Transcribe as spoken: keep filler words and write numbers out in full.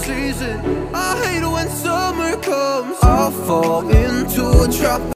season. I hate when summer comes. I'll fall into a trap.